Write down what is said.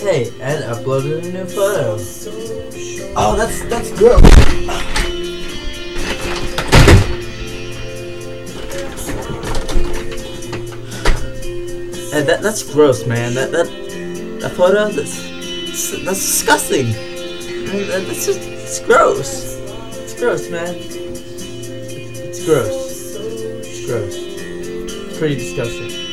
Hey, and uploaded a new photo. Oh, that's gross. And that's gross, man. That photo, that's disgusting. Man, it's gross. It's gross, man. It's gross. It's gross. Pretty disgusting.